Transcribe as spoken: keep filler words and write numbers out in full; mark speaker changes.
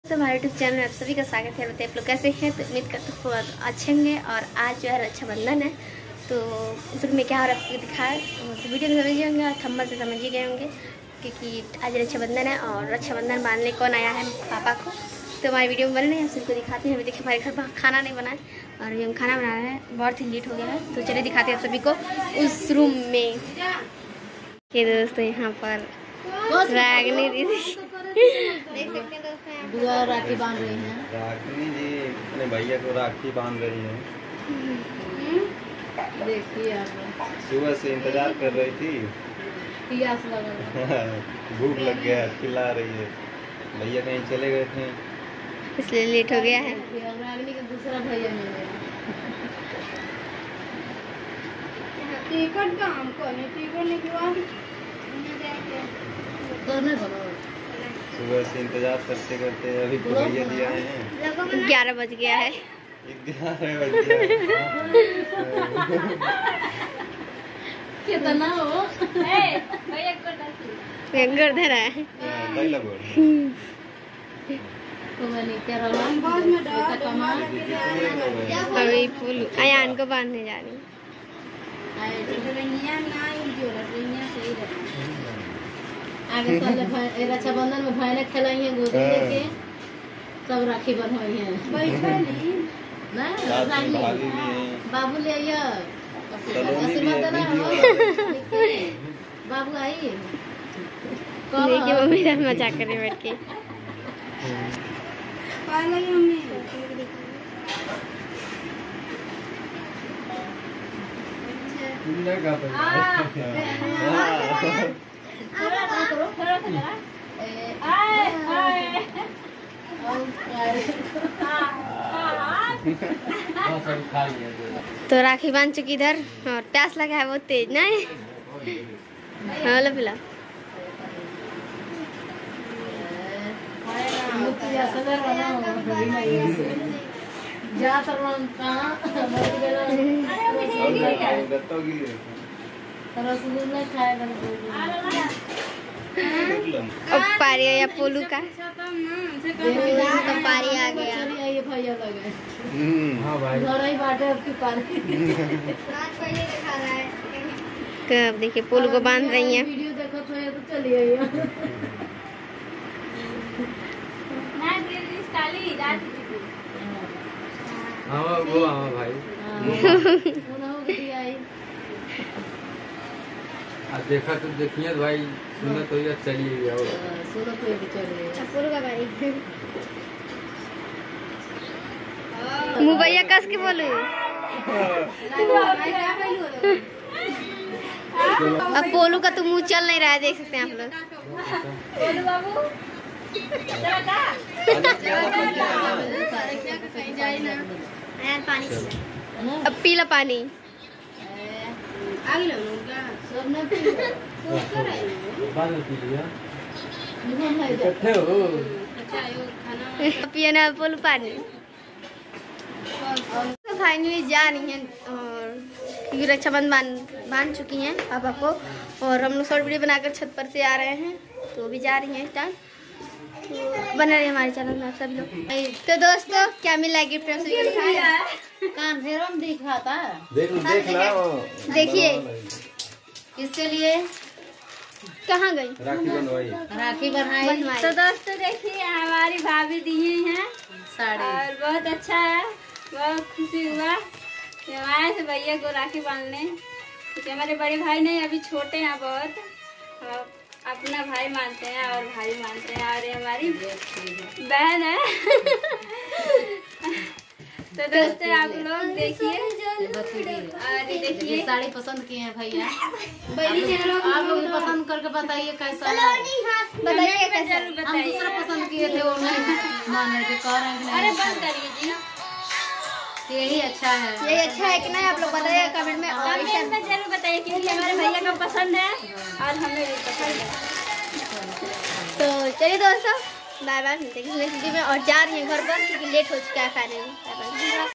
Speaker 1: तो हमारे YouTube channel में आप सभी का स्वागत है। बताइए आप लोग कैसे हैं। तो उम्मीद करते हैं बहुत अच्छे होंगे। और आज जो है रक्षाबंधन है, तो उसमें क्या और आपको दिखाया तो वीडियो में समझ होंगे और थंबनेल से समझ ही गए होंगे क्योंकि आज रक्षाबंधन है और रक्षाबंधन मानने कौन आया है पापा को। तो हमारी वीडियो में बने नहीं, हम सबको दिखाते हैं। अभी देखिए हमारे घर पर खाना नहीं बना है और अभी हम खाना बना रहे हैं, बहुत ही लेट हो गया है। तो चलिए दिखाते हैं आप सभी को उस रूम में। ये दोस्तों यहाँ पर रागनी दीदी देख सकते हैं दोस्तों,
Speaker 2: बुआ राखी बांध रही हैं।
Speaker 3: राखनी जी अपने भैया को राखी बांध रही है।
Speaker 2: देखिए आप
Speaker 3: सुबह से इंतजार कर रही थी,
Speaker 2: प्यास लगा
Speaker 3: भूख लग गया, खिला रही है। भैया कहीं चले गए थे
Speaker 1: इसलिए लेट हो गया है।
Speaker 2: रागनी का दूसरा भैया मिल गया। टिकट का हमको नहीं, टिकट नहीं किया तो नहीं बनो।
Speaker 3: सुबह से इंतजार करते करते अभी तो भैया जी आए हैं।
Speaker 1: ग्यारह बज गया है।
Speaker 3: ग्यारह बज गया
Speaker 2: कितना हो
Speaker 1: गर्दन है
Speaker 3: नहीं लगो
Speaker 2: तो मैंने क्या रहा बाद में पैसा कमा
Speaker 1: अभी फूल अयान को बांधने जा रही हूँ।
Speaker 2: आगे साल रक्षाबंधन में भाई ने खिलाई है, गोदी लेके सब राखी बंधवाई है। बाबू ले आइए, आशीर्वाद देना हो। बाबू आई
Speaker 1: देखिए मम्मी साथ मजाक कर रही बैठ के। तो राखी बांध चुकी इधर और प्यास लगा है बहुत तेज नहीं। हाँ लो पिला पारी या पोलू का तो पारी आ गया।
Speaker 3: हाँ भाई
Speaker 1: कब देखिए पोलू को बांध रही हैं।
Speaker 2: वीडियो देखो तो चलिए
Speaker 3: हाँ वो हाँ भाई अब देखा तो देखिए भाई, सुना तो ये चलिए
Speaker 2: सुनो तो ये चलिए
Speaker 1: पोलू का भाई मुँह भैया कस के बोलू। अब पोलू का तो मुँह चल नहीं रहा है, देख सकते हैं आप लोग। अब पीला पानी पिए ना पोलू पानी। तो फाइनली जा रही हैं और क्योंकि रक्षाबंधन बांध बांध चुकी हैं पापा को और हम लोग शॉर्ट वीडियो बनाकर छत पर से आ रहे हैं, तो भी जा रही हैं इस टाइम। तो बना रही हमारे चैनल में आप सब लोग। तो दोस्तों क्या मिला गिफ्ट
Speaker 2: कान फेरम दिखा था,
Speaker 3: देख देख लो
Speaker 1: देखिए इसके लिए कहाँ गई
Speaker 3: राखी बनवाई
Speaker 2: राखी बनाई।
Speaker 4: तो दोस्तों देखिए हमारी भाभी दिए हैं
Speaker 2: साड़ी
Speaker 4: और बहुत अच्छा है, बहुत खुशी हुआ कि हमारे से भैया को राखी बांधने, क्योंकि हमारे बड़े भाई नहीं अभी छोटे हैं बहुत, और अपना भाई मानते हैं और भाई मानते हैं और ये हमारी बहन है। तो दोस्तों आप लोग देखिए और देखिए
Speaker 2: साड़ी पसंद किए हैं भैया। आप लोग पसंद करके बताइए कैसा है,
Speaker 1: बताइए कैसा।
Speaker 4: जरूर
Speaker 2: हम
Speaker 4: बताइए।
Speaker 2: दूसरा पसंद किए थे वो नहीं माने थे, कह रहे हैं कि
Speaker 4: अरे
Speaker 2: नहीं
Speaker 4: बंद करिए जी,
Speaker 2: यही अच्छा है।
Speaker 1: यही अच्छा है कि नहीं आप लोग बताइए कमेंट में। और
Speaker 4: कमेंट में जरूर बताइए क्योंकि हमारे भैया को पसंद है और हमें भी पसंद है।
Speaker 1: तो चलिए दोस्तों बाय बाय, मिलते हैं नेक्स्ट वीडियो में। और जा रही हैं घर पर क्योंकि लेट हो चुका है फाइनली। Bye bye.